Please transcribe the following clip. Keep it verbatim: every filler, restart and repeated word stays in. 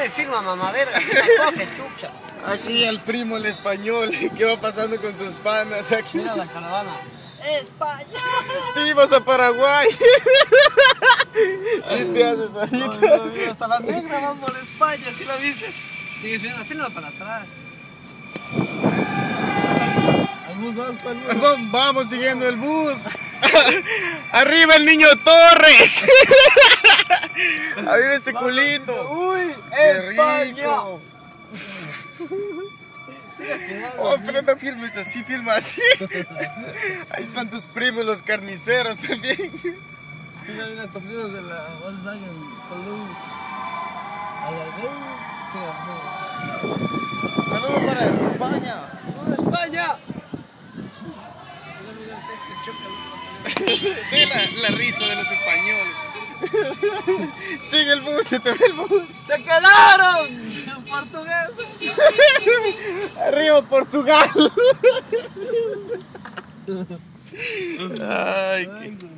me filma, mamá verga, que me coge, chucha. Aquí el primo el español, ¿qué va pasando con sus panas aquí? Mira la caravana. ¡Español! Sí, vas a Paraguay. ¿Qué te haces ahorita? Mira, mira, hasta la negra va por España, ¿sí la viste? Sigue subiendo, fílala para atrás. Al bus, vamos para el bus. Vamos, vamos siguiendo el bus. Arriba el niño Torres. Arriba ese culito. ¡Uy! ¡Qué ¡España! rico! Oh, pero no filmes así, filma así. Ahí están tus primos, los carniceros también. Mira, mira, tus primos de la Volkswagen Column. Saludos para España. ¡Saludos, España! Ve la, la risa de los españoles. Sigue el bus, se te ve el bus. ¡Se quedaron! ¡Los portugueses! Arriba Portugal. Ay, qué...